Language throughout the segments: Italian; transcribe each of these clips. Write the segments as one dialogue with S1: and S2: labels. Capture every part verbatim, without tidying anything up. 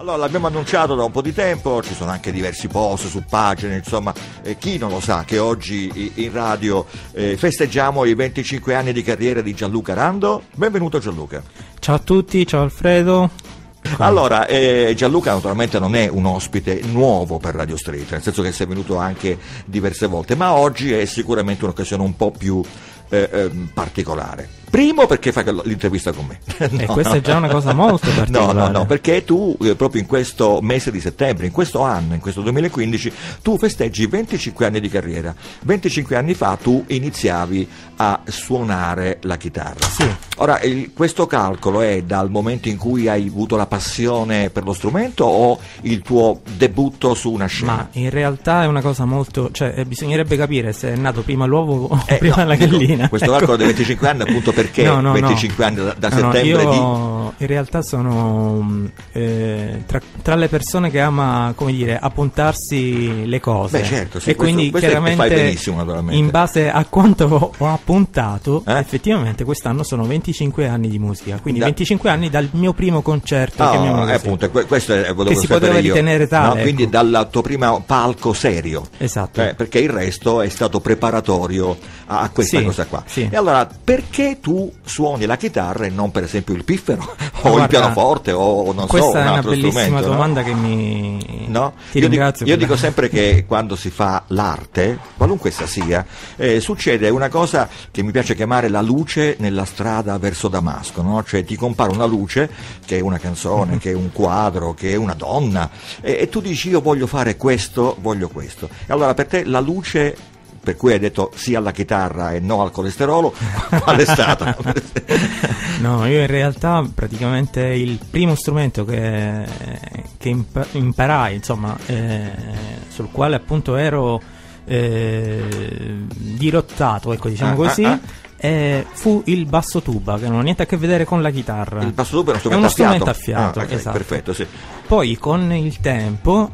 S1: Allora, l'abbiamo annunciato da un po' di tempo, ci sono anche diversi post su pagine, insomma, eh, chi non lo sa che oggi in radio eh, festeggiamo i venticinque anni di carriera di Gianluca Rando. Benvenuto Gianluca.
S2: Ciao a tutti, ciao Alfredo.
S1: Allora, eh, Gianluca naturalmente non è un ospite nuovo per Radio Street, nel senso che sei venuto anche diverse volte, ma oggi è sicuramente un'occasione un po' più eh, eh, particolare. Primo perché fai l'intervista con me.
S2: no, e questa no. è già una cosa molto particolare.
S1: No, no, no, perché tu eh, proprio in questo mese di settembre, in questo anno, in questo duemilaquindici, tu festeggi venticinque anni di carriera. venticinque anni fa tu iniziavi a suonare la chitarra.
S2: Sì.
S1: Ora, il, questo calcolo è dal momento in cui hai avuto la passione per lo strumento o il tuo debutto su una scena?
S2: Ma in realtà è una cosa molto... cioè eh, bisognerebbe capire se è nato prima l'uovo o
S1: eh,
S2: prima
S1: no,
S2: la gallina.
S1: Questo
S2: ecco.
S1: calcolo dei venticinque anni appunto perché
S2: no, no,
S1: venticinque
S2: no.
S1: anni da, da
S2: no,
S1: settembre
S2: no, io
S1: di...
S2: in realtà sono eh, tra, tra le persone che ama, come dire, appuntarsi le cose.
S1: Beh, certo, sì,
S2: e
S1: questo,
S2: quindi
S1: questo
S2: chiaramente
S1: fai benissimo, naturalmente.
S2: In base a quanto ho appuntato,
S1: eh?
S2: effettivamente quest'anno sono venticinque anni di musica, quindi da... venticinque anni dal mio primo concerto,
S1: oh,
S2: chiamiamolo così,
S1: appunto, questo è,
S2: che si poteva
S1: io.
S2: ritenere tale,
S1: no?
S2: ecco.
S1: Quindi dal tuo primo palco serio,
S2: esatto,
S1: eh, perché il resto è stato preparatorio a, a questa
S2: sì,
S1: cosa qua.
S2: Sì.
S1: E allora perché tu suoni la chitarra e non per esempio il piffero o
S2: guarda,
S1: il pianoforte o non so un altro strumento?
S2: Questa è una bellissima
S1: no?
S2: domanda che mi
S1: no?
S2: ti
S1: io
S2: ringrazio.
S1: Dico, io dico sempre che quando si fa l'arte, qualunque essa sia, eh, succede una cosa che mi piace chiamare la luce nella strada verso Damasco, no? Cioè ti compare una luce che è una canzone, che è un quadro, che è una donna e, e tu dici io voglio fare questo, voglio questo. E allora per te la luce per cui hai detto sì alla chitarra e no al colesterolo, qual è stata?
S2: No, io in realtà praticamente il primo strumento che, che imp- imparai, insomma, eh, sul quale appunto ero eh, dirottato, ecco, diciamo
S1: ah,
S2: così,
S1: ah, ah.
S2: Eh, fu il basso tuba, che non ha niente a che vedere con la chitarra.
S1: Il basso tuba è uno strumento,
S2: è uno
S1: a fiato.
S2: strumento a fiato,
S1: ah, okay,
S2: esatto.
S1: Perfetto, sì.
S2: Poi con il tempo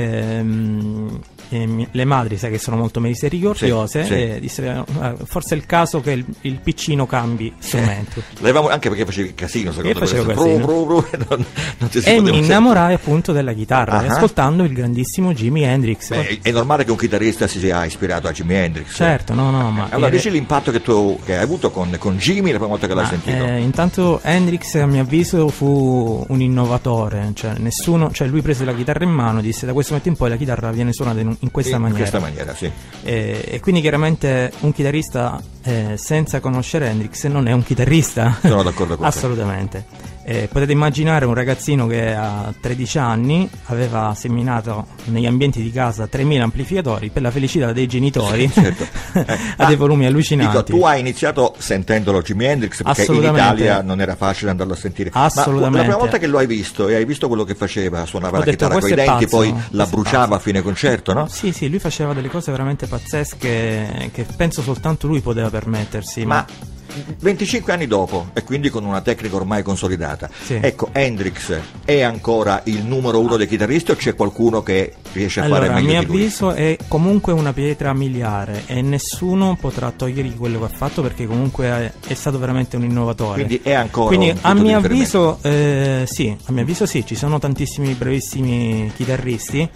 S2: ehm, eh, le madri, sai che sono molto misericordiose,
S1: sì, sì.
S2: E dissero, eh, forse è il caso che il, il piccino cambi strumento.
S1: L'avevamo, anche perché facevi casino, secondo
S2: me. Facevo casino.
S1: Bru, bru, bru, non, non si
S2: e mi innamorai appunto della chitarra, uh-huh. ascoltando il grandissimo Jimi Hendrix.
S1: Beh, è normale che un chitarrista si sia ispirato a Jimi Hendrix.
S2: Certo, no, no, ma
S1: allora
S2: eh,
S1: dici l'impatto che tu che hai avuto con, con Jimi la prima volta che l'hai sentito.
S2: Eh, intanto Hendrix, a mio avviso, fu un innovatore, cioè nessuno, cioè lui prese la chitarra in mano, disse da questo momento in poi la chitarra viene suonata in, in questa
S1: in
S2: maniera.
S1: questa maniera, sì.
S2: E, e quindi chiaramente un chitarrista eh, senza conoscere Hendrix non è un chitarrista.
S1: Sono d'accordo con te.
S2: Assolutamente. Eh, potete immaginare un ragazzino che a tredici anni aveva seminato negli ambienti di casa tremila amplificatori per la felicità dei genitori,
S1: sì, certo. eh,
S2: a dei volumi allucinanti.
S1: Dico, tu hai iniziato sentendolo Jimi Hendrix perché in Italia non era facile andarlo a sentire.
S2: Assolutamente.
S1: Ma la prima volta che lo hai visto e hai visto quello che faceva, suonava
S2: Ho
S1: la
S2: detto,
S1: chitarra con i denti,
S2: pazzo,
S1: poi la bruciava
S2: pazzo.
S1: a fine concerto, no?
S2: Sì, sì, lui faceva delle cose veramente pazzesche che penso soltanto lui poteva permettersi.
S1: Ma, ma... venticinque anni dopo e quindi con una tecnica ormai consolidata,
S2: sì.
S1: Ecco, Hendrix è ancora il numero uno dei chitarristi o c'è qualcuno che riesce a
S2: allora,
S1: fare meglio
S2: di lui?
S1: A mio avviso
S2: è comunque una pietra miliare e nessuno potrà togliergli quello che ha fatto perché comunque è, è stato veramente un innovatore.
S1: Quindi è ancora
S2: Quindi
S1: un
S2: a mio
S1: punto di
S2: avviso eh, sì, a mio avviso sì, ci sono tantissimi bravissimi chitarristi,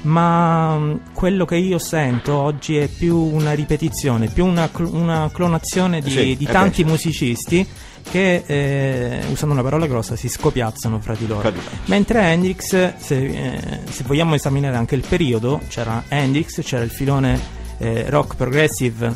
S2: ma quello che io sento oggi è più una ripetizione, più una, cl- una clonazione di,
S1: sì,
S2: di
S1: eh
S2: tanti
S1: beh.
S2: musicisti che, eh, usando una parola grossa, si scopiazzano fra di loro. Mentre Hendrix, se, eh, se vogliamo esaminare anche il periodo, c'era Hendrix, c'era il filone eh, rock progressive,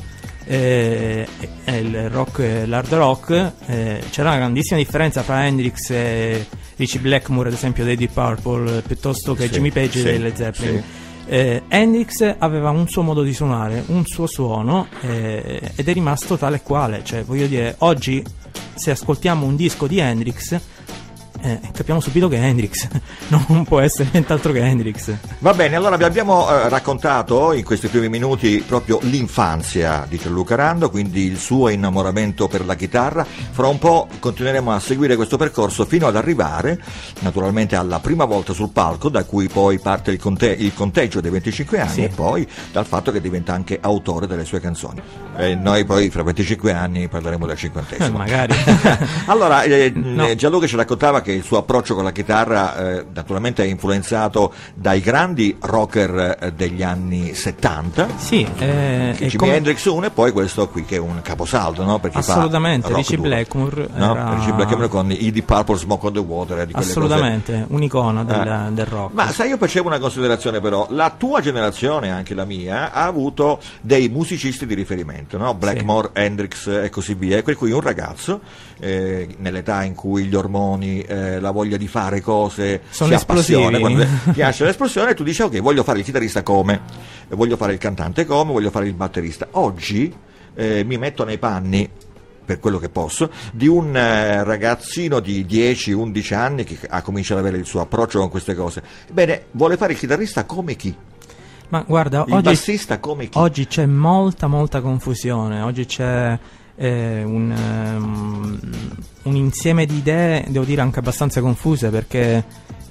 S2: eh, eh, il rock, eh, l'hard rock, eh, c'era una grandissima differenza fra Hendrix e Richie Blackmore, ad esempio dei Deep Purple, piuttosto che
S1: sì,
S2: Jimmy Page
S1: sì,
S2: dei Led Zeppelin.
S1: Sì.
S2: Eh, Hendrix aveva un suo modo di suonare, un suo suono, eh, ed è rimasto tale e quale. Cioè, voglio dire, oggi se ascoltiamo un disco di Hendrix eh, capiamo subito che è Hendrix, non può essere nient'altro che Hendrix.
S1: Va bene, allora vi abbiamo eh, raccontato in questi primi minuti proprio l'infanzia di Gianluca Rando, quindi il suo innamoramento per la chitarra. Fra un po' continueremo a seguire questo percorso fino ad arrivare naturalmente alla prima volta sul palco, da cui poi parte il, conte- il conteggio dei venticinque anni, sì. E poi dal fatto che diventa anche autore delle sue canzoni. E noi poi fra venticinque anni parleremo del cinquantesimo.
S2: Magari.
S1: Allora, eh,
S2: no.
S1: Gianluca ci raccontava che il suo approccio con la chitarra eh, naturalmente è influenzato dai grandi rocker eh, degli anni settanta.
S2: Sì, eh,
S1: Jimi
S2: come...
S1: Hendrix uno e poi questo qui che è un caposaldo, no? Perché
S2: assolutamente,
S1: fa
S2: Ritchie
S1: duro,
S2: Blackmore
S1: no?
S2: era...
S1: Ritchie Blackmore con i Deep Purple, Smoke on the Water, di
S2: assolutamente,
S1: cose...
S2: un'icona del,
S1: eh.
S2: del rock.
S1: Ma sai, io facevo una considerazione però, la tua generazione, anche la mia, ha avuto dei musicisti di riferimento, no? Blackmore, sì. Hendrix e così via, per cui un ragazzo eh, nell'età in cui gli ormoni, eh, la voglia di fare cose
S2: sono
S1: si
S2: esplosivi,
S1: appassiona, quando piace l'esplosione, tu dici ok, voglio fare il chitarrista come, voglio fare il cantante come, voglio fare il batterista. Oggi eh, mi metto nei panni, per quello che posso, di un eh, ragazzino di dieci undici anni che ha cominciato ad avere il suo approccio con queste cose. Bene, vuole fare il chitarrista come chi?
S2: Ma guarda,
S1: il
S2: oggi,
S1: bassista come chi?
S2: Oggi c'è molta molta confusione, oggi c'è eh, un, um, un insieme di idee, devo dire anche abbastanza confuse, perché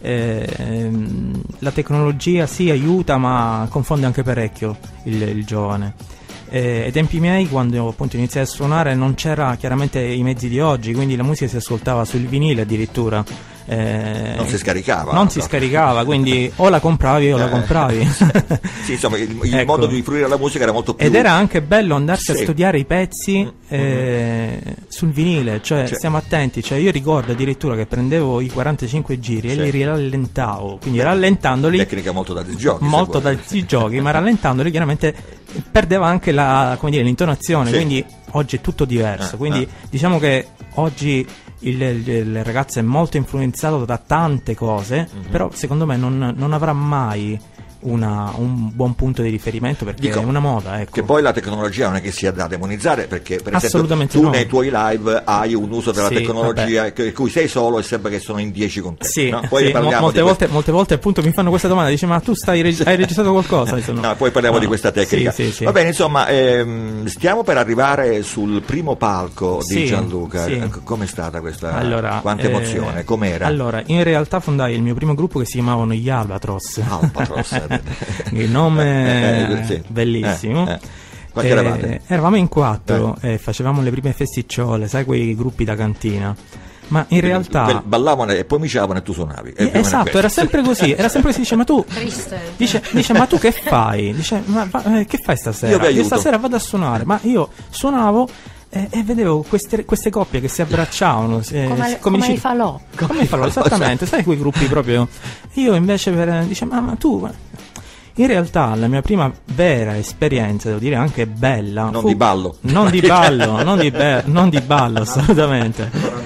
S2: eh, la tecnologia sì aiuta ma confonde anche parecchio il, il giovane. Eh, ai tempi miei, quando appunto iniziai a suonare, non c'era chiaramente i mezzi di oggi, quindi la musica si ascoltava sul vinile addirittura. Eh,
S1: non si scaricava.
S2: Non
S1: no?
S2: si scaricava, quindi o la compravi o eh, la compravi.
S1: Sì, insomma, il, il
S2: ecco.
S1: modo di fruire la musica era molto più...
S2: Ed era anche bello andarsi
S1: sì.
S2: a studiare i pezzi eh, mm-hmm. sul vinile, cioè cioè stiamo attenti, cioè io ricordo addirittura che prendevo i quarantacinque giri sì. e li rallentavo, quindi Beh, rallentandoli...
S1: Tecnica molto da giochi.
S2: Molto da giochi, ma rallentandoli chiaramente perdeva anche la, come dire, l'intonazione, sì. quindi oggi è tutto diverso, eh, quindi eh. diciamo che oggi il, il, il ragazzo è molto influenzato da tante cose, mm-hmm. però secondo me non, non avrà mai una, un buon punto di riferimento, perché Dico, è una moda, ecco.
S1: Che poi la tecnologia non è che sia da demonizzare, perché per esempio tu
S2: no.
S1: nei tuoi live hai un uso della
S2: sì,
S1: tecnologia in cui sei solo e sembra che sono in dieci con te.
S2: Sì,
S1: no? Poi
S2: sì,
S1: parliamo
S2: molte,
S1: di
S2: volte, molte volte appunto mi fanno questa domanda, dice ma tu stai reg- hai registrato qualcosa? Dice, no.
S1: no, poi parliamo no, di questa tecnica.
S2: Sì, sì, sì.
S1: Va bene, insomma, ehm, stiamo per arrivare sul primo palco di
S2: sì,
S1: Gianluca.
S2: Sì.
S1: Com'è stata questa?
S2: Allora,
S1: quanta emozione?
S2: Eh,
S1: Com'era?
S2: Allora, in realtà fondai il mio primo gruppo che si chiamavano gli Albatros.
S1: Albatros.
S2: Il nome
S1: eh, eh, sì.
S2: bellissimo.
S1: Eh, eh. Quanti eh, eravate?
S2: Eravamo in quattro eh. e facevamo le prime festicciole, sai, quei gruppi da cantina. Ma in realtà
S1: ballavano e poi miciavano e tu suonavi.
S2: Eh, esatto, era sempre così. Era sempre così. Dice, ma tu dice, dice, ma tu che fai? Dice, ma, ma eh, che fai stasera?
S1: Io vi aiuto.
S2: Io stasera vado a suonare. Ma io suonavo e, e vedevo queste, queste coppie che si abbracciavano. Eh,
S3: come
S2: come,
S3: come
S2: dici,
S3: i falò.
S2: Come i falò, esattamente. Sai quei gruppi proprio. Io invece per, dice, ma, ma tu. In realtà la mia prima vera esperienza, devo dire anche bella,
S1: non
S2: fu,
S1: di ballo,
S2: non di ballo, non di, be- non di ballo assolutamente,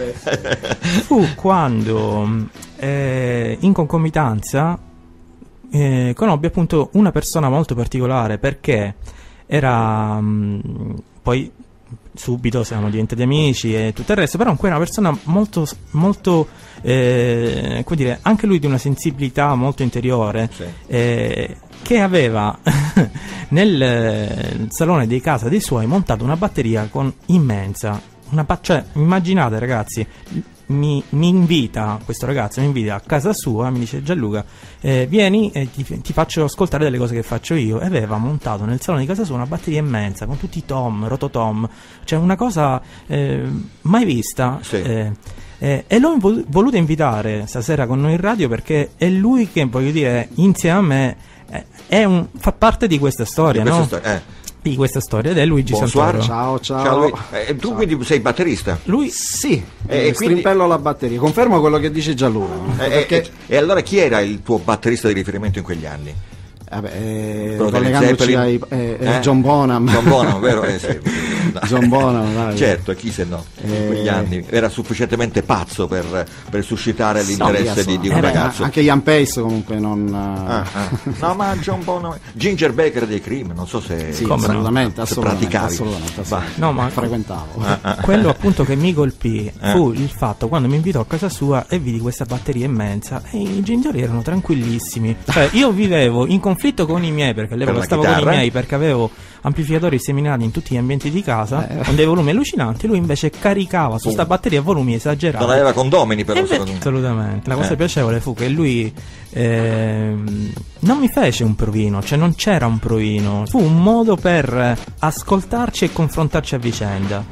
S2: fu quando eh, in concomitanza eh, conobbi appunto una persona molto particolare, perché era mh, poi subito siamo diventati amici e tutto il resto, però ancora una persona molto molto eh, come dire, anche lui di una sensibilità molto interiore, sì. eh, che aveva nel eh, salone di casa dei suoi montato una batteria con immensa, una ba- cioè immaginate ragazzi, mi, mi invita questo ragazzo mi invita a casa sua, mi dice Gianluca eh, vieni e ti, ti faccio ascoltare delle cose che faccio io, e aveva montato nel salone di casa sua una batteria immensa con tutti i tom, rototom, cioè una cosa eh, mai vista,
S1: sì.
S2: eh, eh, e l'ho invol- voluto invitare stasera con noi in radio, perché è lui che, voglio dire, insieme a me eh, è un, fa parte di questa storia,
S1: di questa
S2: no?
S1: Storia, eh.
S2: di questa storia, ed è Luigi
S1: Bonsoir.
S2: Santoro.
S4: Ciao, ciao.
S1: ciao eh, tu
S4: ciao.
S1: Quindi sei batterista?
S2: Lui
S4: sì,
S1: e, e
S4: strimpello
S1: quindi...
S4: la batteria, confermo quello che dice Gianluca.
S1: Eh,
S4: perché...
S1: e, e allora chi era il tuo batterista di riferimento in quegli anni?
S4: Vabbè, eh,
S1: collegandoci
S4: ai eh, eh, John Bonham.
S1: John Bonham, vero? Eh, sì.
S4: John Bonham, dai.
S1: Certo, chi se no, in eh... quegli anni era sufficientemente pazzo per, per suscitare l'interesse
S4: no,
S1: di, di un
S2: eh,
S1: ragazzo.
S4: Anche Ian Pace comunque non...
S1: Ah, ah. No, ma John Bonham, Ginger Baker dei Cream, non so se,
S4: sì,
S2: come
S4: assolutamente,
S1: no?
S4: assolutamente,
S1: se praticavi.
S4: assolutamente, assolutamente.
S2: No, ma
S4: frequentavo.
S2: Ah, ah. Quello appunto che mi colpì fu eh. il fatto quando mi invitò a casa sua e vidi questa batteria immensa e i genitori erano tranquillissimi. Cioè, io vivevo in conflitto con i miei, perché all'epoca stavo chitarra. con i miei, perché avevo amplificatori seminati in tutti gli ambienti di casa eh. con dei volumi allucinanti. Lui invece caricava su sta batteria volumi esagerati.
S1: Non aveva condomini però,
S2: secondo me. Assolutamente. La cosa eh. piacevole fu che lui ehm, non mi fece un provino, cioè non c'era un provino, fu un modo per ascoltarci e confrontarci a vicenda.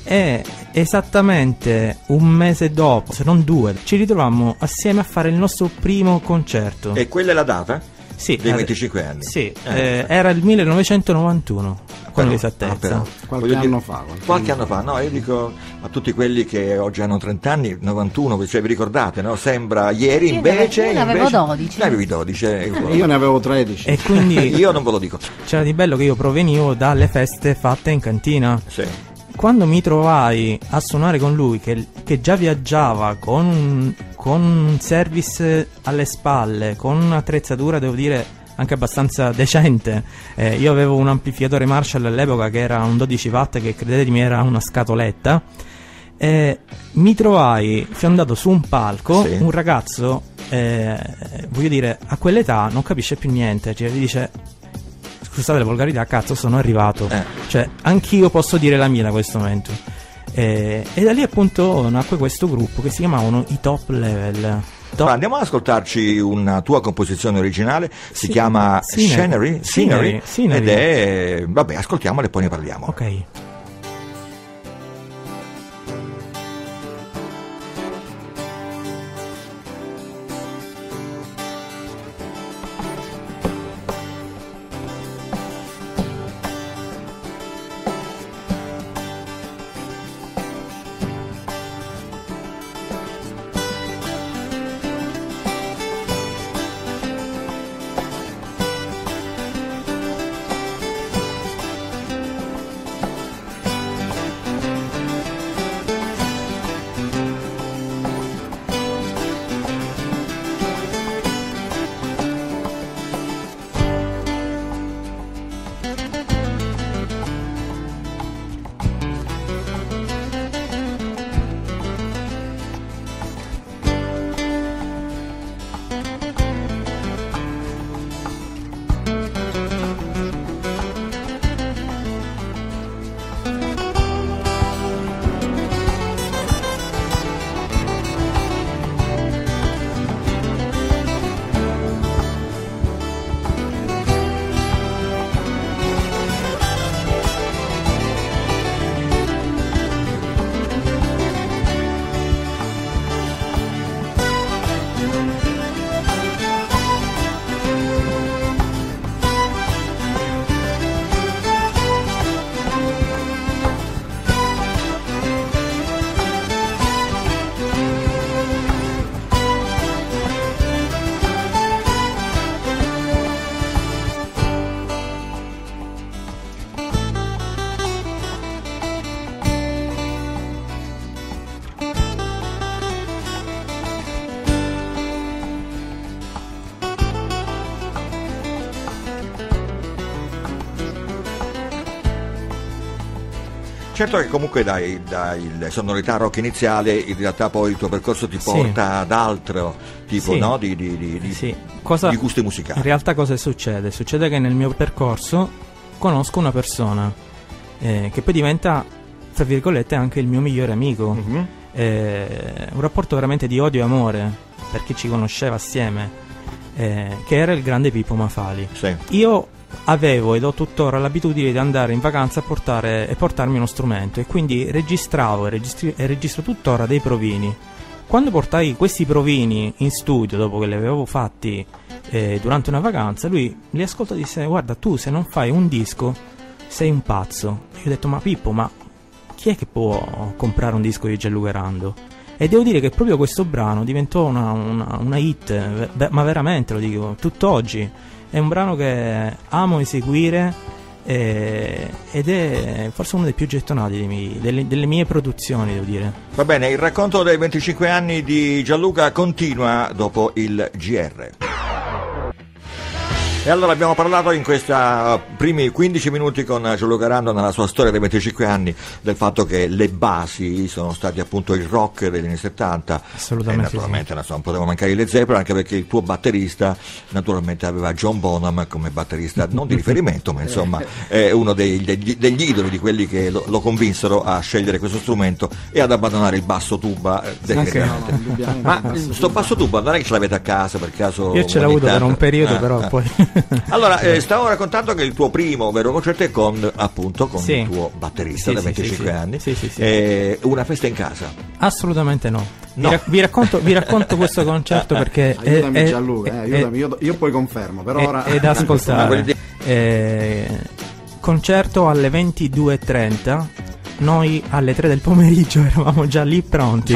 S2: E esattamente un mese dopo, se non due, ci ritrovammo assieme a fare il nostro primo concerto.
S1: E quella è la data?
S2: Sì,
S1: dei venticinque anni.
S2: Sì, eh. Eh, era il millenovecentonovantuno, con l'esattezza.
S4: Però, qualche anno fa.
S1: Qualche, qualche anno fa, no? Io dico a tutti quelli che oggi hanno trenta anni, novantuno, cioè vi ricordate, no? Sembra ieri,
S3: io
S1: invece...
S3: Io ne avevo
S1: invece,
S3: dodici.
S1: Ne avevi dodici. Eh,
S4: io ne avevo tredici.
S2: E quindi...
S1: io non ve lo dico.
S2: C'era di bello che io provenivo dalle feste fatte in cantina.
S1: Sì.
S2: Quando mi trovai a suonare con lui, che, che già viaggiava con un, con un service alle spalle, con un'attrezzatura, devo dire, anche abbastanza decente. Eh, io avevo un amplificatore Marshall all'epoca che era un dodici watt, che credetemi era una scatoletta. Eh, mi trovai, sono andato su un palco, sì. Un ragazzo, eh, voglio dire, a quell'età non capisce più niente, cioè, gli dice... Scusate la volgarità, cazzo, sono arrivato. Eh. Cioè, anch'io posso dire la mia da questo momento. E, e da lì appunto nacque questo gruppo che si chiamavano i Top Level. Top...
S1: Andiamo ad ascoltarci una tua composizione originale, si sì. chiama Scenery,
S2: Scenery, Scenery,
S1: ed è... vabbè, ascoltiamola e poi ne parliamo.
S2: Ok.
S1: Certo che comunque dai, dai sonorità rock iniziale, in realtà poi il tuo percorso ti porta sì. ad altro tipo
S2: sì.
S1: no? di, di, di, di,
S2: sì. cosa,
S1: di gusti musicali.
S2: In realtà cosa succede? Succede che nel mio percorso conosco una persona eh, che poi diventa, tra virgolette, anche il mio migliore amico. Mm-hmm. Eh, un rapporto veramente di odio e amore, perché ci conosceva assieme, eh, che era il grande Pippo Mafali.
S1: Sì.
S2: Io avevo ed ho tuttora l'abitudine di andare in vacanza a portare e portarmi uno strumento, e quindi registravo e, registri, e registro tuttora dei provini. Quando portai questi provini in studio, dopo che li avevo fatti eh, durante una vacanza, lui li ascoltò e disse: guarda, tu se non fai un disco sei un pazzo. Io ho detto: ma Pippo, ma chi è che può comprare un disco di Gianluca Rando? E devo dire che proprio questo brano diventò una, una, una hit, ma veramente lo dico, tutt'oggi. È un brano che amo eseguire eh, ed è forse uno dei più gettonati dei miei, delle, delle mie produzioni, devo dire.
S1: Va bene, il racconto dei venticinque anni di Gianluca continua dopo il G R. E allora abbiamo parlato in questi primi quindici minuti con Gianluca Rando, nella sua storia dei venticinque anni, del fatto che le basi sono stati appunto il rock degli anni settanta.
S2: Assolutamente.
S1: E naturalmente
S2: sì.
S1: non potevano mancare le Zeppelin, anche perché il tuo batterista naturalmente aveva John Bonham come batterista, non di riferimento, ma insomma è uno dei, degli, degli idoli di quelli che lo, lo convinsero a scegliere questo strumento e ad abbandonare il basso tuba definitivamente.
S4: No,
S1: ma sto basso tuba non è che ce l'avete a casa per caso?
S2: Io ce l'ho avuto per un periodo,
S1: ah,
S2: però
S1: ah.
S2: poi
S1: Allora, eh, stavo raccontando che il tuo primo vero concerto è con, appunto, con
S2: sì.
S1: il tuo batterista
S2: sì,
S1: da
S2: sì,
S1: venticinque
S2: sì,
S1: anni.
S2: Sì, sì, sì.
S1: Eh, una festa in casa?
S2: Assolutamente no.
S1: No.
S2: Vi, ra- vi, racconto, vi racconto questo concerto perché
S4: aiutami
S2: è,
S4: Gianluca, eh,
S2: è,
S4: aiutami, io, io poi confermo, però
S2: è,
S4: ora
S2: è da ascoltare. eh, concerto alle ventidue e trenta. Noi alle tre del pomeriggio eravamo già lì pronti.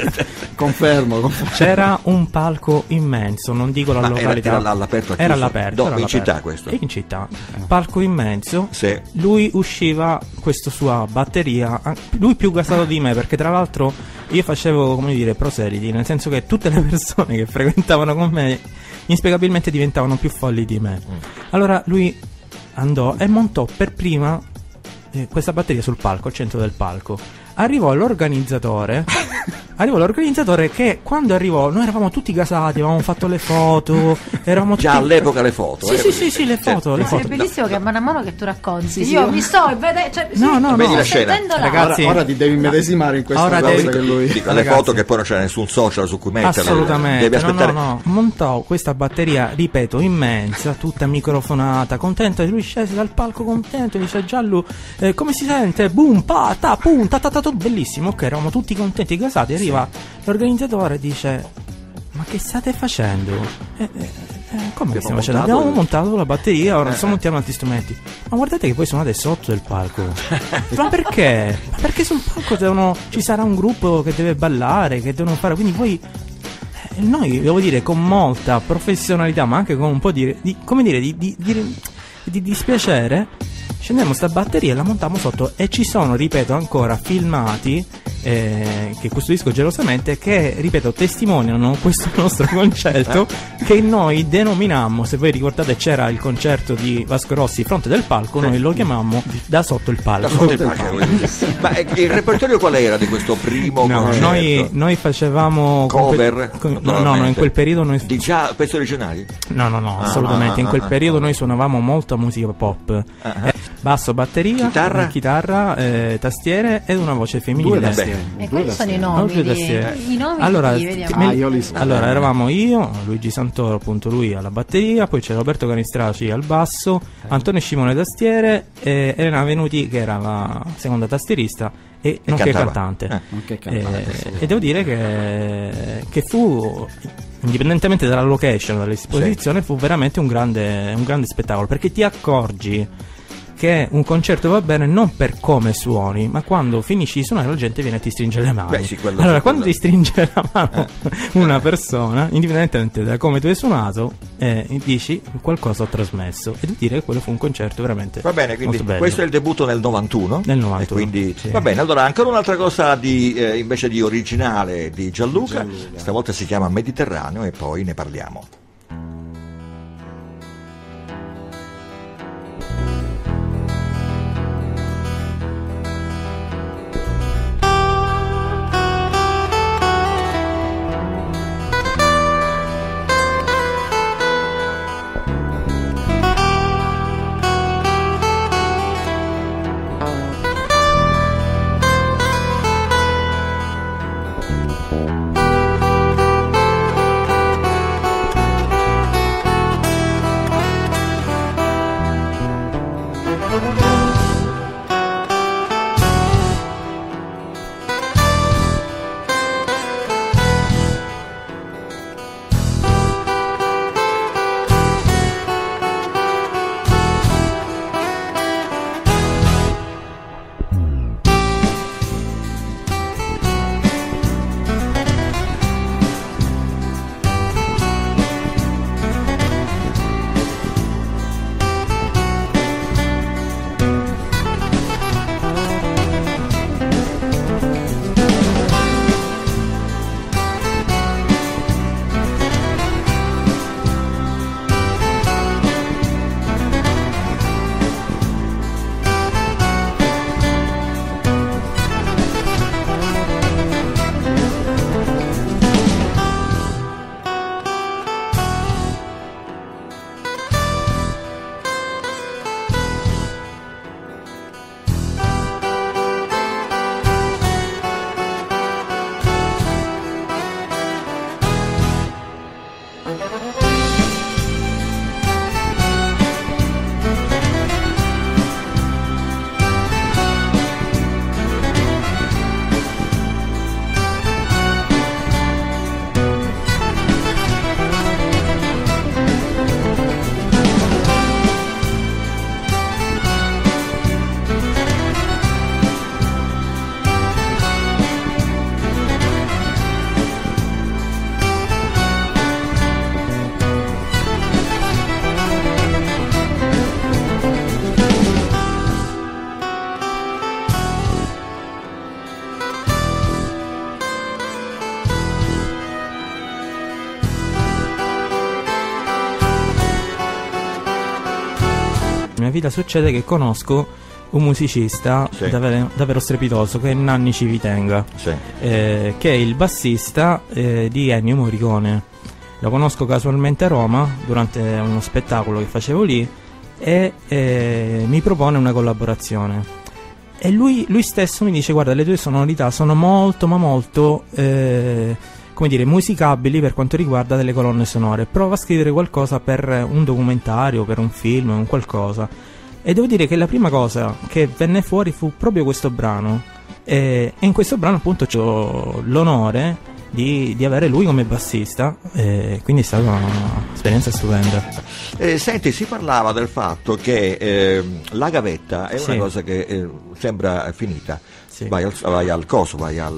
S4: confermo, confermo.
S2: C'era un palco immenso, non dico la
S1: Ma
S2: località.
S1: Era, era all'aperto?
S2: Era all'aperto.
S1: No,
S2: era
S1: in
S2: all'aperto.
S1: città questo?
S2: In città. Palco immenso.
S1: Sì.
S2: Lui usciva, questa sua batteria, lui più gasato di me, perché tra l'altro io facevo, come dire, proseliti, nel senso che tutte le persone che frequentavano con me inspiegabilmente diventavano più folli di me. Mm. Allora lui andò e montò per prima eh, questa batteria sul palco, al centro del palco. Arrivò l'organizzatore arrivò l'organizzatore che quando arrivò noi eravamo tutti gasati, avevamo fatto le foto, eravamo
S1: già
S2: tutti...
S1: all'epoca le foto.
S2: Sì,
S1: eh,
S2: sì, sì, sì, le foto, le
S3: no,
S2: foto.
S3: è bellissimo che mano a mano che tu racconti
S4: sì,
S3: io
S4: sì,
S3: mi sto vedendo, cioè,
S2: no, no,
S1: vedi
S2: no.
S1: la scena.
S2: Ragazzi,
S4: ora, ora ti devi medesimare in questa
S2: ora
S4: cosa
S2: devi...
S4: che lui
S1: Dico, le
S2: Ragazzi,
S1: foto che poi non c'era nessun social su cui metterle.
S2: assolutamente.
S1: Devi aspettare.
S2: No, no, no. Montò questa batteria, ripeto, immensa, tutta microfonata, contento, lui scese dal palco contento, dice Giallo, eh, come si sente? Boom, pa, ta, pum, ta, ta, ta, ta, bellissimo, ok, eravamo tutti contenti, gasati, arriva l'organizzatore e dice ma che state facendo? Eh, eh, eh, come che stiamo facendo? Abbiamo montato la batteria, ora stiamo montando altri strumenti. Ma guardate che voi suonate sotto del palco. Ma perché? Ma perché sul palco devono, ci sarà un gruppo che deve ballare, che devono fare, quindi voi eh, noi devo dire con molta professionalità, ma anche con un po' di, di come dire, di, di, di, di dispiacere, scendemmo sta batteria e la montammo sotto e ci sono, ripeto ancora, filmati eh, che custodisco gelosamente, che, ripeto, testimoniano questo nostro concerto che noi denominammo, se voi ricordate c'era il concerto di Vasco Rossi fronte del palco, noi lo chiamammo da sotto il palco.
S1: Da sotto il palco. Ma eh, il repertorio qual era di questo primo
S2: no,
S1: concerto?
S2: Noi, noi facevamo
S1: cover?
S2: Con, no, no, no, in quel periodo noi...
S1: Di già pezzi originali?
S2: No, no, no,
S1: ah,
S2: assolutamente.
S1: Ah,
S2: in quel
S1: ah,
S2: periodo
S1: ah,
S2: noi suonavamo molta musica pop.
S1: Ah,
S2: eh, basso, batteria,
S1: chitarra,
S2: eh, chitarra eh, tastiere ed una voce femminile.
S3: Due e quali sono i nomi?
S2: Due
S3: Di, I nomi
S2: allora,
S3: di,
S2: ti,
S4: ah, io li so.
S2: allora eravamo io, Luigi Santoro, appunto lui alla batteria, poi c'era Roberto Canistraci al basso, Antonio Scimone tastiere e Elena Venuti che era la seconda tastierista e nonché cantante.
S1: Eh.
S4: Nonché cantante
S2: Eh,
S4: sì.
S2: e devo dire che, che fu, indipendentemente dalla location, dall'esposizione, sì, fu veramente un grande, un grande spettacolo, perché ti accorgi che un concerto va bene non per come suoni, ma quando finisci di suonare la gente viene e ti stringe le mani.
S1: Beh, sì, quello
S2: allora,
S1: sì,
S2: quando
S1: quello.
S2: ti stringe la mano una persona, indipendentemente da come tu hai suonato, eh, dici qualcosa ho trasmesso. E devo dire che quello fu un concerto veramente
S1: va bene, quindi
S2: molto bello.
S1: questo è il debutto nel novantuno.
S2: Nel novantuno,
S1: E quindi
S2: sì.
S1: va bene, allora ancora un'altra cosa di, eh, invece di originale di Gianluca,
S4: Gianluca.
S1: stavolta si chiama Mediterraneo e poi ne parliamo.
S2: vita succede che conosco un musicista
S1: sì.
S2: davvero, davvero strepitoso, che è Nanni Civitenga,
S1: sì.
S2: eh, che è il bassista eh, di Ennio Morricone. Lo conosco casualmente a Roma durante uno spettacolo che facevo lì e eh, mi propone una collaborazione. E lui, lui stesso mi dice: guarda, le tue sonorità sono molto ma molto eh, come dire, musicabili per quanto riguarda delle colonne sonore, prova a scrivere qualcosa per un documentario, per un film, un qualcosa. E devo dire che la prima cosa che venne fuori fu proprio questo brano, e, e in questo brano appunto ho l'onore di, di avere lui come bassista, e quindi è stata un'esperienza stupenda.
S1: Eh, senti, si parlava del fatto che eh, la gavetta è
S2: Sì.
S1: una cosa che eh, sembra finita.
S2: Sì.
S1: Vai, al, vai al coso, vai al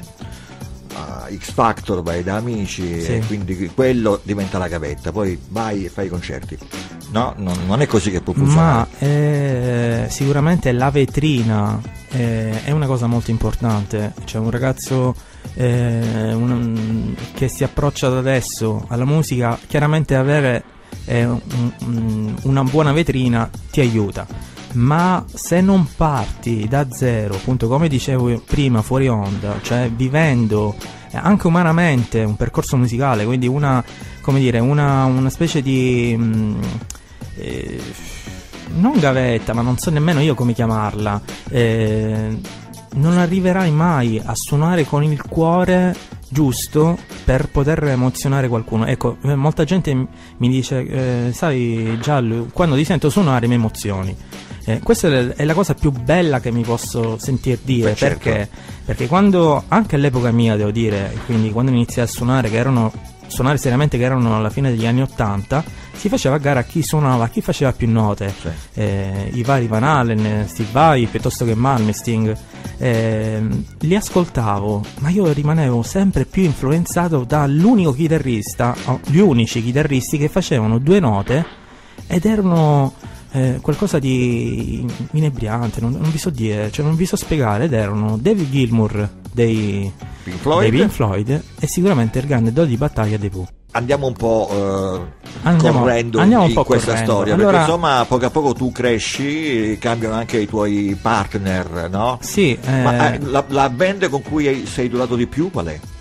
S1: eh, a X Factor, vai da amici,
S2: Sì.
S1: e quindi quello diventa la gavetta, poi vai e fai i concerti. No, non, non è così che può funzionare.
S2: Ma eh, sicuramente la vetrina eh, è una cosa molto importante. C'è un ragazzo eh, un, che si approccia da adesso alla musica, chiaramente avere eh, un, un, una buona vetrina ti aiuta, ma se non parti da zero, appunto come dicevo prima fuori onda, cioè vivendo anche umanamente un percorso musicale, quindi una, come dire, una, una specie di mh, eh, non gavetta, ma non so nemmeno io come chiamarla, eh, non arriverai mai a suonare con il cuore giusto per poter emozionare qualcuno. Ecco, eh, molta gente m- mi dice eh, sai Giallo, quando ti sento suonare mi emozioni. Eh, questa è, l- è la cosa più bella che mi posso sentir dire.
S1: Beh, certo.
S2: Perché? Perché quando, anche all'epoca mia devo dire, quindi quando iniziai a suonare, che erano suonare seriamente, che erano alla fine degli anni ottanta, si faceva a gara a chi suonava, a chi faceva più note,
S1: Sì.
S2: eh, i vari Van Halen, Steve Vai piuttosto che Malmsteen, eh, li ascoltavo, ma io rimanevo sempre più influenzato dall'unico chitarrista, oh, gli unici chitarristi che facevano due note ed erano eh, qualcosa di inebriante, non, non vi so dire, cioè non vi so spiegare, ed erano David Gilmour dei
S1: Pink Floyd.
S2: dei Pink Floyd e sicuramente il grande do di battaglia dei Pooh.
S1: Andiamo un po' eh,
S2: Andiamo-
S1: correndo
S2: andiamo un
S1: in
S2: po'
S1: questa
S2: correndo.
S1: storia,
S2: Allora-
S1: perché insomma a poco a poco tu cresci, cambiano anche i tuoi partner, no?
S2: Sì, eh,
S1: Ma eh, la, la band con cui sei durato di più qual è?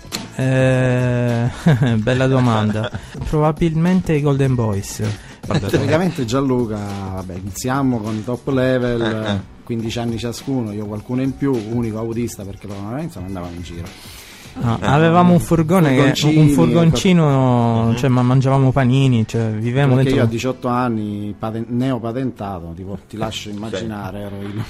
S2: eh, bella domanda. Probabilmente i Golden Boys. Vabbè,
S4: Praticamente Gianluca, vabbè, iniziamo con i top level,
S1: Eh, eh.
S4: quindici anni ciascuno, io qualcuno in più, unico autista perché loro non insomma andavano in giro.
S2: no, avevamo un furgone, che,
S4: Furgoncini,
S2: un furgoncino, cioè, ma mangiavamo panini, cioè, vivevamo
S4: Perché io a
S2: dentro.
S4: diciotto anni paten- neopatentato, tipo, ti lascio immaginare, ero il...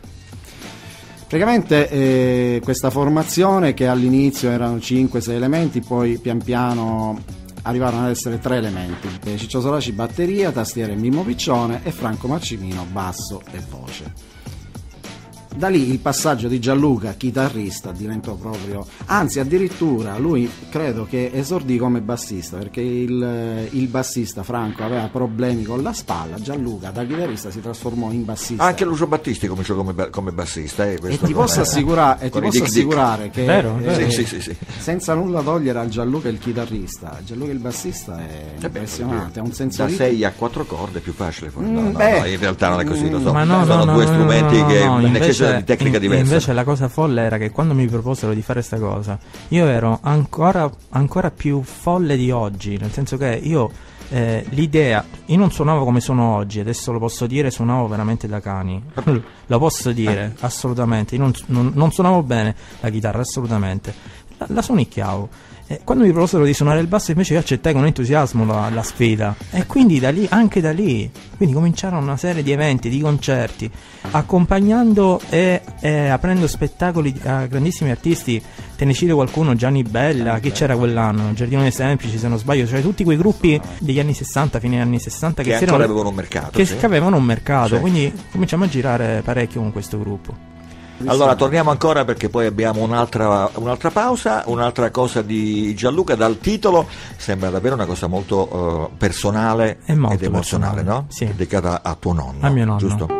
S4: Praticamente eh, questa formazione, che all'inizio erano cinque sei elementi, poi pian piano arrivarono ad essere tre elementi: eh, Ciccio Solaci batteria, tastiere Mimmo Piccione e Franco Maccimino basso e voce. Da lì il passaggio di Gianluca chitarrista diventò proprio, anzi addirittura lui credo che esordì come bassista, perché il, il bassista Franco aveva problemi con la spalla, Gianluca da chitarrista si trasformò in bassista.
S1: Anche Lucio Battisti cominciò come, ba- come bassista. Eh,
S4: E
S1: questo
S4: ti
S1: non
S4: posso
S1: è-
S4: assicurare, e ti
S1: con i
S4: posso
S1: Dick Dick.
S4: assicurare che
S2: Vero,
S4: eh,
S2: vero.
S1: Sì, sì, sì, sì.
S4: senza nulla togliere al Gianluca il chitarrista, Gianluca il bassista è
S1: Eh beh,
S4: impressionante, ha un senso
S1: da
S4: di
S1: sei a quattro corde è più facile forse. No,
S4: Mm,
S1: no,
S4: beh.
S1: no, in realtà non è così, lo so.
S2: Ma no,
S1: sono
S2: no,
S1: due
S2: no,
S1: strumenti
S2: no, no,
S1: che
S2: no,
S1: necessitano
S2: invece-
S1: di tecnica
S2: in-
S1: diversa.
S2: Invece la cosa folle era che quando mi proposero di fare sta cosa, io ero ancora, ancora più folle di oggi, nel senso che io eh, l'idea, io non suonavo come suono oggi, adesso lo posso dire, suonavo veramente da cani, lo posso dire assolutamente, io non, non, non suonavo bene la chitarra assolutamente, la, la suonicchiavo. Eh, quando mi proposero di suonare il basso invece io accettai con entusiasmo la, la sfida, e quindi da lì, anche da lì, quindi cominciarono una serie di eventi, di concerti, accompagnando e, e aprendo spettacoli a grandissimi artisti. Te ne cito qualcuno: Gianni Bella, chi c'era quell'anno? Giardino dei Semplici, se non sbaglio, cioè tutti quei gruppi degli anni sessanta, fine anni sessanta,
S1: che
S2: che, si
S1: ancora
S2: erano-
S1: avevano un mercato.
S2: che,
S1: sì.
S2: che avevano un mercato,
S1: Sì.
S2: quindi cominciamo a girare parecchio con questo gruppo.
S1: Allora torniamo ancora, perché poi abbiamo un'altra, un'altra pausa, un'altra cosa di Gianluca. Dal titolo sembra davvero una cosa molto eh, personale
S2: È molto
S1: ed emozionale,
S2: personale,
S1: no?
S2: sì.
S1: Dedicata a tuo nonno.
S2: A mio nonno.
S1: Giusto?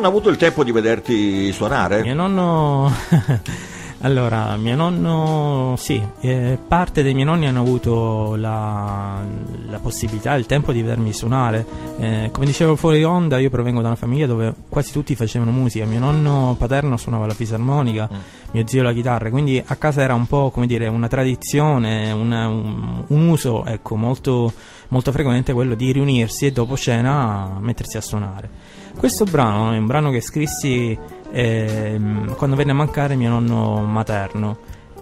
S1: nonno ha avuto il tempo di vederti suonare?
S2: Mio nonno... Allora, mio nonno, sì, eh, parte dei miei nonni hanno avuto la, la possibilità, il tempo di vedermi suonare. Eh, come dicevo fuori onda, io provengo da una famiglia dove quasi tutti facevano musica. Mio nonno paterno suonava la fisarmonica, mm. mio zio la chitarra, quindi a casa era un po', come dire, una tradizione, una, un, un uso, ecco, molto, molto frequente, quello di riunirsi e dopo cena mettersi a suonare. Questo brano è un brano che scrissi Eh, quando venne a mancare mio nonno materno,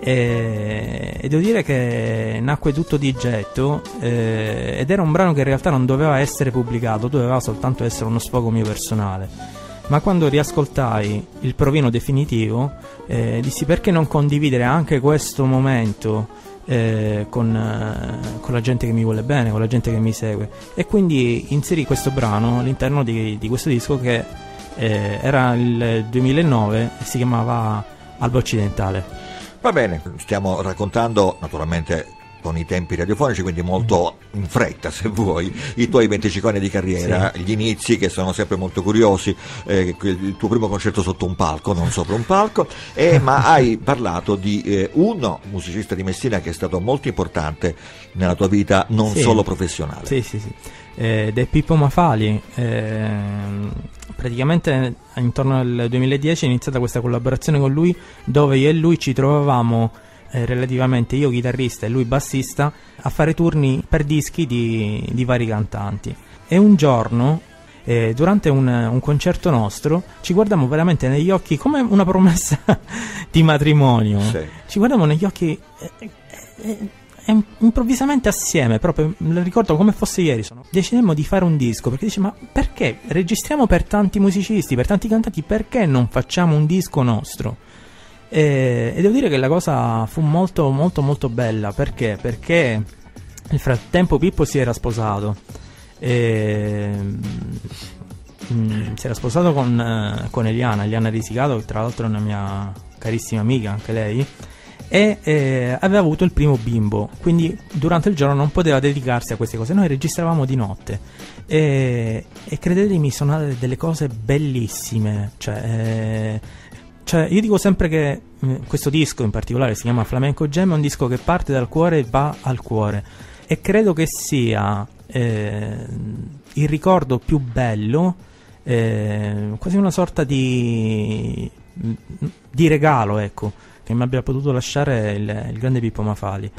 S2: e, e devo dire che nacque tutto di getto, eh, ed era un brano che in realtà non doveva essere pubblicato, doveva soltanto essere uno sfogo mio personale. Ma quando riascoltai il provino definitivo, eh, dissi: perché non condividere anche questo momento eh, con, eh, con la gente che mi vuole bene, con la gente che mi segue, e quindi inserì questo brano all'interno di, di questo disco che Eh, era il duemilanove e si chiamava Alba Occidentale.
S1: Va bene, stiamo raccontando naturalmente con i tempi radiofonici, quindi molto in fretta, se vuoi, i tuoi venticinque anni di carriera, sì. Gli inizi che sono sempre molto curiosi, eh, il tuo primo concerto sotto un palco, non sopra un palco, eh, ma hai parlato di eh, uno musicista di Messina che è stato molto importante nella tua vita, non
S2: sì.
S1: solo professionale.
S2: Sì, sì, sì. Eh, ed è Pippo Mafali. Eh, praticamente intorno al duemiladieci è iniziata questa collaborazione con lui, dove io e lui ci trovavamo eh, relativamente, io chitarrista e lui bassista, a fare turni per dischi di, di vari cantanti. E un giorno, eh, durante un, un concerto nostro, ci guardammo veramente negli occhi come una promessa di matrimonio. Sì. Ci guardammo negli occhi eh, eh, improvvisamente assieme, proprio lo ricordo come fosse ieri. Sono. Decidemmo di fare un disco, perché dice: ma perché registriamo per tanti musicisti, per tanti cantanti, perché non facciamo un disco nostro? E, e devo dire che la cosa fu molto molto molto bella. Perché? Perché nel frattempo Pippo si era sposato, e, mh, si era sposato con, eh, con Eliana Eliana Risicato, che tra l'altro è una mia carissima amica anche lei, e eh, aveva avuto il primo bimbo, quindi durante il giorno non poteva dedicarsi a queste cose. Noi registravamo di notte e, e credetemi, sono delle cose bellissime, cioè, eh, cioè io dico sempre che eh, questo disco in particolare si chiama Flamenco Jam, è un disco che parte dal cuore e va al cuore, e credo che sia eh, il ricordo più bello, eh, quasi una sorta di, di regalo, ecco, che mi abbia potuto lasciare il, il grande Pippo Mafali.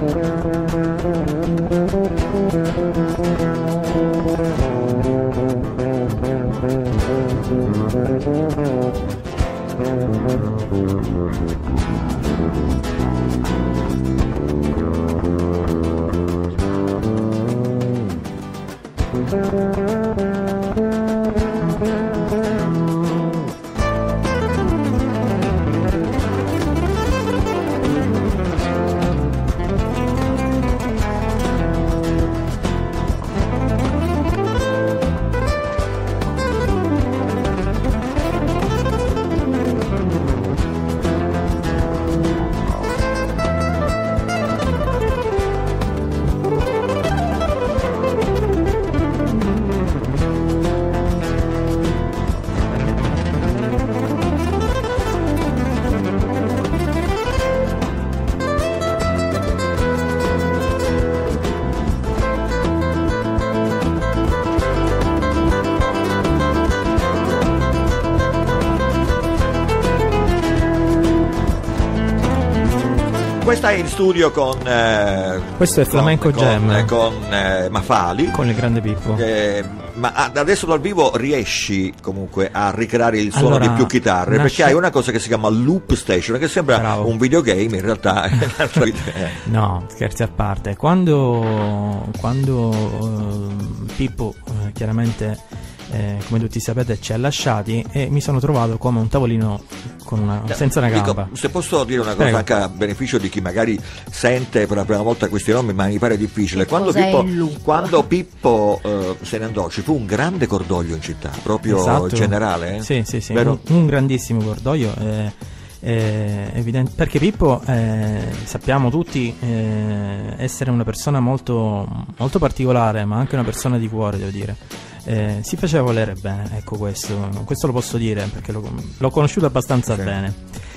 S1: Questa è in studio con eh,
S2: questo è Flamenco
S1: con,
S2: Jam
S1: con, con eh, Mafali,
S2: con il grande Pippo.
S1: Eh, ma adesso dal vivo riesci comunque a ricreare il suono
S2: allora,
S1: di più chitarre,
S2: nasce...
S1: perché hai una cosa che si chiama Loop Station, che sembra Bravo. un videogame, in realtà è un'altra idea.
S2: No, scherzi a parte. Quando, quando uh, Pippo uh, chiaramente Eh, come tutti sapete ci ha lasciati e mi sono trovato come un tavolino con una, senza una gamba.
S1: Dico, se posso dire una cosa
S2: Prego.
S1: anche a beneficio di chi magari sente per la prima volta questi nomi, ma mi pare difficile. Quando Pippo, quando Pippo eh, se ne andò ci fu un grande cordoglio in città, proprio
S2: esatto.
S1: generale, eh?
S2: Sì, sì, sì,
S1: un,
S2: un grandissimo cordoglio. Eh, eh, evidente, perché Pippo eh, sappiamo tutti eh, essere una persona molto, molto particolare, ma anche una persona di cuore, devo dire. Eh, si faceva volere bene, ecco, questo questo lo posso dire perché l'ho, l'ho conosciuto abbastanza sì. bene.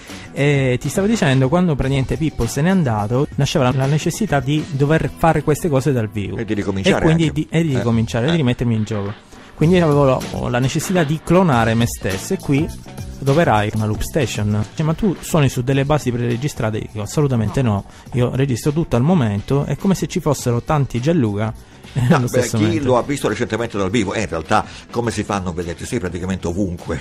S2: E ti stavo dicendo, quando praticamente Pippo se n'è andato, nasceva la necessità di dover fare queste cose dal vivo
S1: e di ricominciare,
S2: e quindi
S1: anche.
S2: di, e di
S1: eh.
S2: ricominciare,
S1: eh.
S2: e di rimettermi in gioco. Quindi avevo la necessità di clonare me stesso, e qui doverai una loop station. Cioè, ma tu suoni su delle basi preregistrate? Io dico, assolutamente no, io registro tutto al momento, è come se ci fossero tanti Gianluca.
S1: No, beh, chi momento. lo ha visto recentemente dal vivo, eh, in realtà come si fanno a vederti? Sei praticamente ovunque.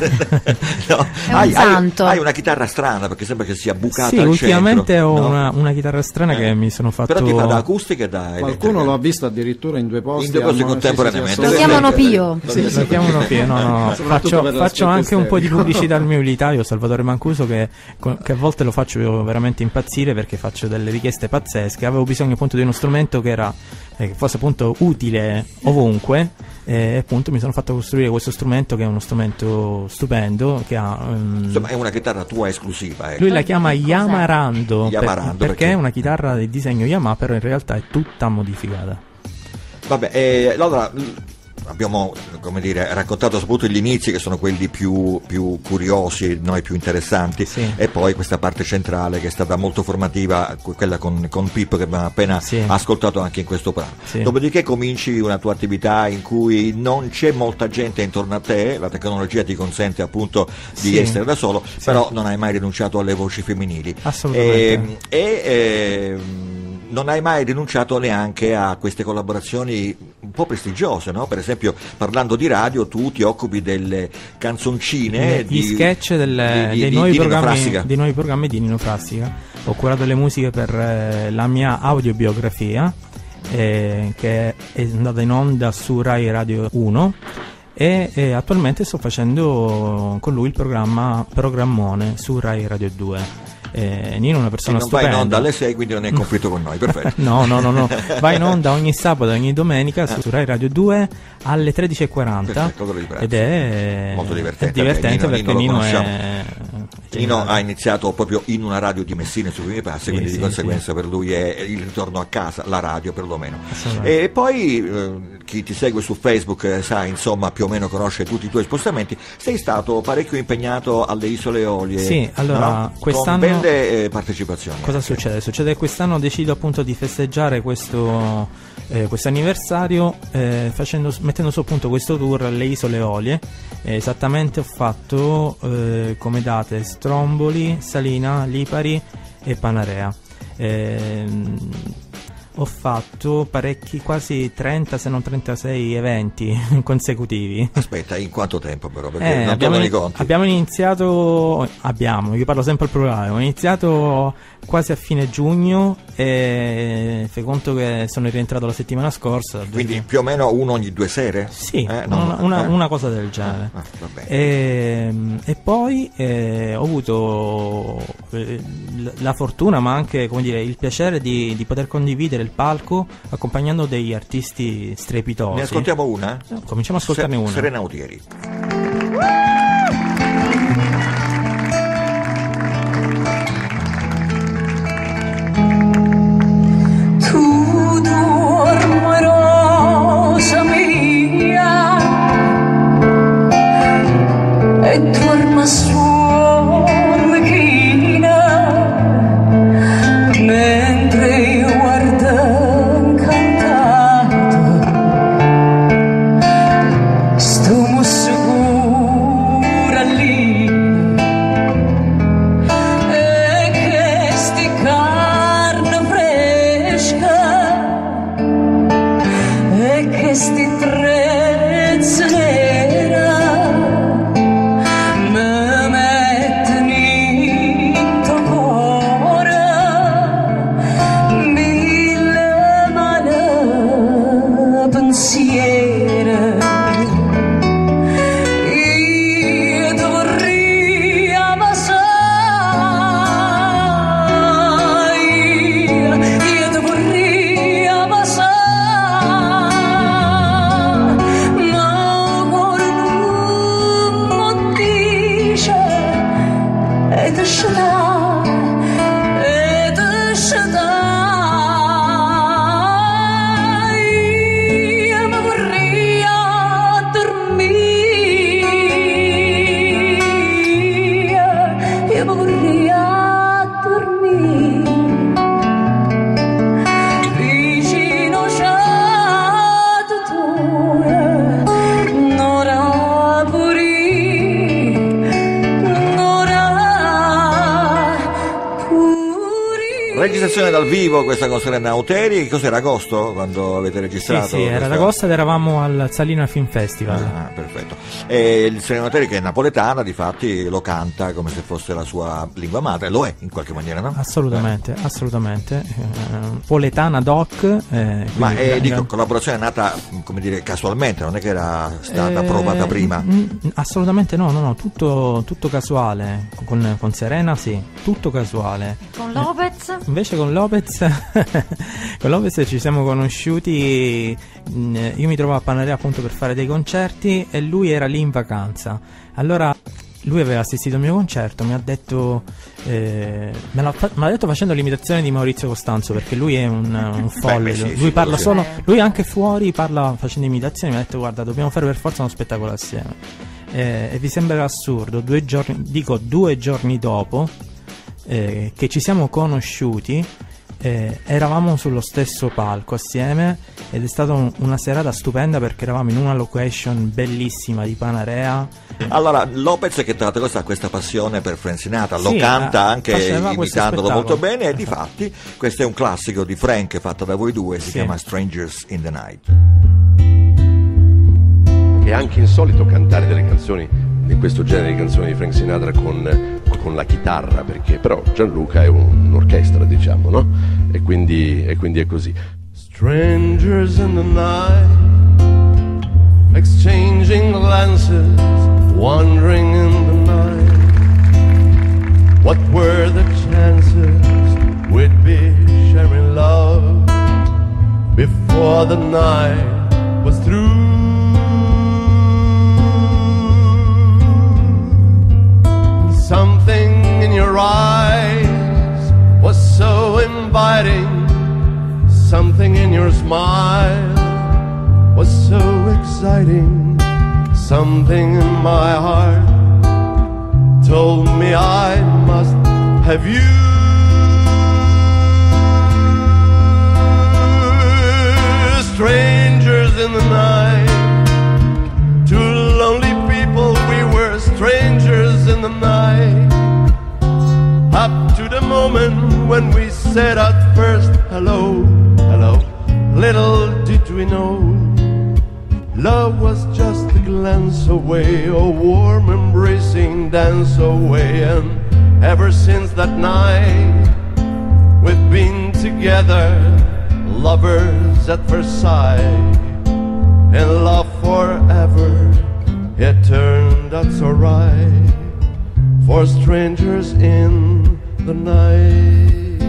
S1: No, hai, hai, hai una chitarra strana perché sembra che sia bucata
S2: sì,
S1: al
S2: ultimamente
S1: centro,
S2: ho
S1: no?
S2: una, una chitarra strana eh. che mi sono fatto.
S1: Però ti fa da acustica e da
S4: qualcuno
S1: elettrica.
S4: lo ha visto addirittura in due posti,
S1: in due posti contemporaneamente.
S3: Lo chiamano Pio.
S2: Sì, sì, lo chiamano Pio. No, no, no. Faccio, faccio anche un po' di pubblicità al mio militario Salvatore Mancuso, che, che a volte lo faccio veramente impazzire perché faccio delle richieste pazzesche. Avevo bisogno appunto di uno strumento che era eh, che fosse appunto utile ovunque, e appunto mi sono fatto costruire questo strumento, che è uno strumento stupendo, che ha um,
S1: insomma è una chitarra tua esclusiva, ecco.
S2: Lui la chiama Yamarando,
S1: Yamarando
S2: per, perché,
S1: perché
S2: è una chitarra di disegno Yamaha, però in realtà è tutta modificata.
S1: Vabbè, eh, allora abbiamo, come dire, raccontato soprattutto gli inizi, che sono quelli più, più curiosi, noi più interessanti,
S2: sì.
S1: e poi questa parte centrale che è stata molto formativa, quella con, con Pippo, che abbiamo appena
S2: sì.
S1: ascoltato anche in questo brano.
S2: Sì.
S1: Dopodiché cominci una tua attività in cui non c'è molta gente intorno a te, la tecnologia ti consente appunto di
S2: sì.
S1: essere da solo,
S2: sì.
S1: però non hai mai rinunciato alle voci femminili.
S2: Assolutamente.
S1: E, e eh, non hai mai rinunciato neanche a queste collaborazioni un po' prestigiose, no? Per esempio, parlando di radio, tu ti occupi delle canzoncine,
S2: gli
S1: di,
S2: sketch del,
S1: di,
S2: dei,
S1: di,
S2: nuovi
S1: di
S2: programmi, dei nuovi programmi di Nino Frassica. Ho curato le musiche per eh, la mia audiobiografia, eh, che è andata in onda su Rai Radio uno, e, e attualmente sto facendo con lui il programma Programmone su Rai Radio due. Eh, Nino è una persona
S1: non
S2: stupenda.
S1: Va in onda alle sei, quindi non è in conflitto con noi, perfetto.
S2: No, no, no, no. Va in onda ogni sabato e ogni domenica su Rai Radio due alle tredici e quaranta.
S1: Perfetto,
S2: ed è
S1: molto divertente,
S2: è divertente
S1: Nino,
S2: perché
S1: Nino,
S2: Nino è
S1: Nino ha iniziato proprio in una radio di Messina sui primi passi,
S2: sì,
S1: quindi
S2: sì,
S1: di conseguenza
S2: sì.
S1: per lui è il ritorno a casa, la radio perlomeno. E poi eh, chi ti segue su Facebook eh, sa, insomma, più o meno conosce tutti i tuoi spostamenti. Sei stato parecchio impegnato alle Isole Eolie.
S2: Sì, allora
S1: no?
S2: quest'anno
S1: con belle eh, partecipazioni.
S2: Cosa
S1: anche.
S2: succede? Succede che quest'anno decido appunto di festeggiare questo eh, questo anniversario eh, facendo, mettendo su appunto questo tour alle Isole Eolie. Eh, esattamente ho fatto eh, come date Stromboli, Salina, Lipari e Panarea. ehm, ho fatto parecchi, quasi trenta se non trentasei eventi consecutivi.
S1: Aspetta, in quanto tempo però? Perché
S2: Eh,
S1: non
S2: abbiamo,
S1: tornano i conti.
S2: abbiamo iniziato, abbiamo, io parlo sempre al plurale, ho iniziato quasi a fine giugno e fai conto che sono rientrato la settimana scorsa.
S1: Quindi più o meno uno ogni due sere?
S2: Sì,
S1: Eh, no,
S2: una, una,
S1: eh?
S2: una cosa del genere.
S1: Ah, va bene.
S2: E, e poi eh, ho avuto eh, l- la fortuna, ma anche come dire, il piacere di, di poter condividere il palco accompagnando degli artisti strepitosi.
S1: Ne ascoltiamo una?
S2: Eh, Cominciamo a ascoltarne
S1: Se-
S2: una.
S1: Serena Autieri.
S5: Tu dormi rosa mia e dormi sulla china mentre io guardo incantato sto sicura lì e che sti carne fresca e che sti trezze nera mi mettono in tuo cuore mille male pensieri. Io ti vorrei amare, io ti vorrei amare, ma cuore non mi dice e ti scenda, e ti scenda. Io mi vorrei dormire, io mi vorrei dormire vicino a tu, n'ora puri, n'ora puri.
S1: Registrazione dal vivo questa con Serena Autieri. Cos'era, agosto quando avete
S2: Sì,
S1: registrato?
S2: sì, era
S1: questa-
S2: d'agosto ed eravamo al Salina Film Festival.
S1: Ah, perfetto. E il Serena Autieri, che è napoletana, difatti lo canta come se fosse la sua lingua madre, lo è in qualche maniera, no?
S2: Assolutamente, assolutamente. Eh, Poletana doc. eh,
S1: Ma
S2: quindi-
S1: è, dico, collaborazione è nata, come dire, casualmente, non è che era stata
S2: Eh,
S1: provata prima.
S2: mm, assolutamente no, no, no, tutto, tutto casuale. Con, con Serena sì, tutto casuale.
S3: Con Lopez?
S2: Invece con Lopez, con Lopez ci siamo conosciuti. mh, Io mi trovavo a Panarea appunto per fare dei concerti e lui era lì in vacanza. Allora lui aveva assistito al mio concerto, mi ha detto, eh, me l'ha, fa- me l'ha detto facendo l'imitazione di Maurizio Costanzo, perché lui è un, un folle.
S1: beh, sì,
S2: lui
S1: sì,
S2: parla
S1: sì.
S2: solo, lui anche fuori parla facendo imitazioni. Mi ha detto guarda, dobbiamo fare per forza uno spettacolo assieme. Eh, e vi sembrerà assurdo, due giorni, dico due giorni dopo eh, che ci siamo conosciuti, eh, eravamo sullo stesso palco assieme ed è stata un- una serata stupenda perché eravamo in una location bellissima di Panarea.
S1: Allora, Lopez, che tra l'altro ha questa passione per Frank Sinatra, lo
S2: Sì,
S1: canta
S2: eh,
S1: anche
S2: faceva questo
S1: imitandolo molto
S2: spettacolo.
S1: bene, e difatti questo è un classico di Frank fatto da voi due, si
S2: Sì.
S1: chiama Strangers in the Night.
S6: È anche insolito cantare delle canzoni di questo genere di canzoni di Frank Sinatra con, con la chitarra, perché però Gianluca è un- un'orchestra, diciamo, no? E quindi, e quindi è così. Strangers in the night, exchanging glances, wandering in the night. What were the chances we'd be sharing love before the night was through? Something in your eyes was so inviting. Something in your smile was so exciting. Something in my heart told me I must have you. Strangers in the night, two lonely people, we were strangers in the night, up to the moment when we said at first, hello, hello. Little did we know, love was just a glance away, a warm embracing dance away. And ever since that night, we've been together, lovers at first sight, in love forever. It turned out so right, for strangers in the night.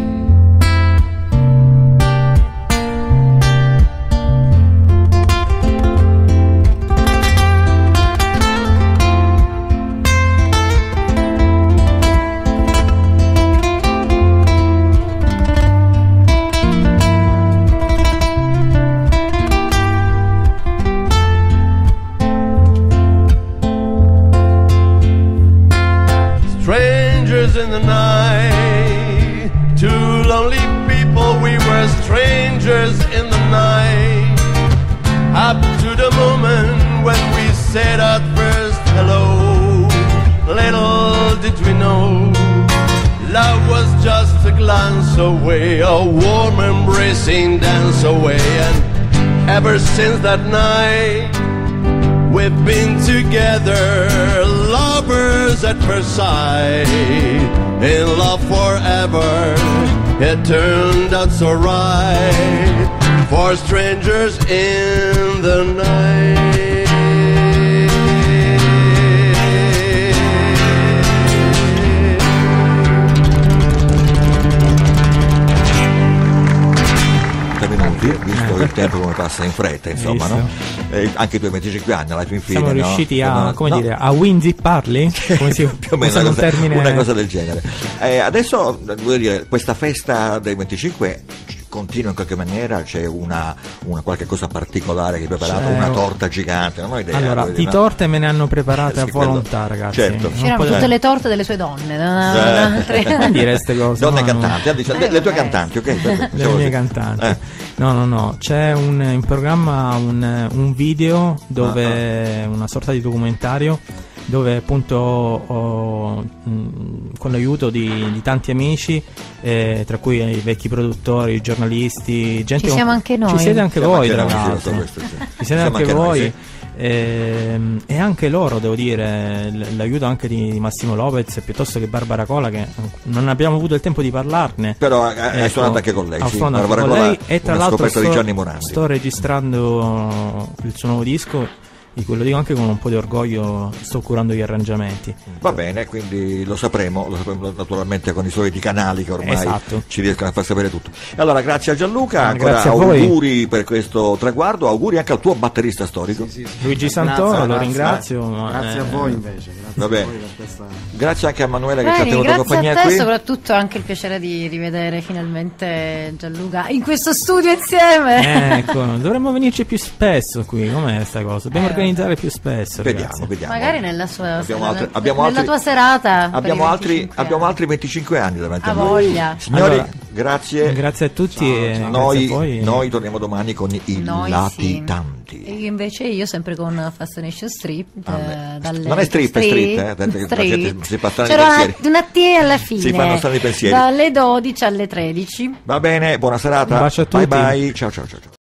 S6: In the night, two lonely people, we were strangers in the night, up to the moment when we said at first hello. Little did we know, love was just a glance away, a warm embracing dance away. And ever since that night, we've been together, lovers at first sight, in love forever. It turned out so right, for strangers in the night.
S1: Minuti, visto il tempo come passa in fretta, insomma, no? Eh, anche i tuoi venticinque anni alla fin fine.
S2: Siamo
S1: no?
S2: riusciti a,
S1: no,
S2: come
S1: no.
S2: dire, a winzipparli? Come si
S1: più o meno una
S2: un
S1: cosa,
S2: termine...
S1: una cosa del genere. Eh, adesso, voglio dire, questa festa dei venticinque continua in qualche maniera, c'è una, una qualche cosa particolare che hai preparato,
S2: C'è...
S1: una torta gigante, non ho idea.
S2: Allora, di
S1: no?
S2: torte me ne hanno preparate
S1: Sì,
S2: a volontà,
S1: quello...
S2: ragazzi.
S1: Certo.
S3: C'erano
S2: pot-
S3: tutte le torte delle sue donne.
S1: Eh.
S2: Non dire queste cose.
S1: Donne
S2: no,
S1: cantanti,
S2: no.
S1: dice,
S3: Eh,
S1: le, le tue
S3: vabbè.
S1: cantanti, ok?
S2: Le
S1: Diciamo
S2: mie
S1: così.
S2: cantanti.
S1: Eh.
S2: No, no, no, c'è un, in programma un, un video dove
S1: Ah,
S2: una sorta di documentario dove appunto ho, mh, con l'aiuto di, di tanti amici, eh, tra cui i vecchi produttori, giornalisti, gente
S3: Ci siamo
S2: con-
S3: anche noi.
S2: Ci siete anche
S1: Siamo
S2: voi,
S1: anche
S2: tra
S1: noi, sì, lo
S2: l'altro.
S1: so, questo, sì.
S2: Ci siete
S1: Siamo
S2: anche
S1: anche noi,
S2: voi.
S1: sì.
S2: ehm, E anche loro, devo dire, l- l'aiuto anche di, di Massimo Lopez piuttosto che Barbara Cola, che non abbiamo avuto il tempo di parlarne.
S1: Però hai hai
S2: Ecco,
S1: suonato anche con lei,
S2: ho
S1: sì.
S2: suonato
S1: Barbara
S2: con
S1: Cola,
S2: lei e tra
S1: una
S2: l'altro
S1: scoperta
S2: sto,
S1: di Gianni Morandi.
S2: sto registrando il suo nuovo disco, di cui lo dico anche con un po' di orgoglio, sto curando gli arrangiamenti.
S1: Va bene, quindi lo sapremo, lo sapremo naturalmente con i soliti canali che ormai
S2: Esatto.
S1: ci riescono a far sapere tutto. Allora, grazie a Gianluca,
S2: Ah,
S1: ancora
S2: grazie a voi.
S1: auguri per questo traguardo, auguri anche al tuo batterista storico.
S4: Sì, sì, sì.
S2: Luigi
S4: Grazie,
S2: Santoro, lo
S4: grazie.
S2: ringrazio. ma,
S4: Grazie a
S2: eh,
S4: voi invece, grazie
S1: Va
S4: a
S1: bene.
S4: voi per questa...
S1: Grazie anche a Manuela che ci ha
S3: Bene,
S1: tenuto
S3: grazie
S1: compagnia
S3: a te,
S1: qui.
S3: soprattutto anche il piacere di rivedere finalmente Gianluca in questo studio insieme.
S2: Ecco, dovremmo venirci più spesso qui, com'è sta cosa? Dobbiamo
S3: Eh,
S2: organizzare più spesso,
S1: Vediamo,
S2: ragazzi.
S1: vediamo.
S3: Magari nella sua
S1: Abbiamo
S3: nella,
S1: altri- abbiamo
S3: nella
S1: altri-
S3: tua serata. per
S1: Abbiamo
S3: i
S1: altri,
S3: venticinque
S1: abbiamo
S3: anni.
S1: altri venticinque anni davanti a
S3: Ha
S1: noi.
S3: voglia.
S1: Signori,
S2: Allora,
S1: grazie.
S2: Grazie a tutti e grazie
S1: Noi,
S2: a voi.
S1: noi torniamo domani con i
S3: Noi
S1: latitanti.
S3: sì. E io invece io sempre con Fascination Strip.
S1: Vabbè.
S3: eh, dalle-
S1: Non è strip, è street, eh, perché la
S3: Street.
S1: gente si fa strani
S3: C'era una,
S1: pensieri.
S3: una T alla fine.
S1: Si fanno strani pensieri.
S3: Dalle dodici alle tredici.
S1: Va bene, buona serata.
S2: Un bacio a
S1: Bye
S2: tutti.
S1: bye. Ciao ciao ciao. ciao.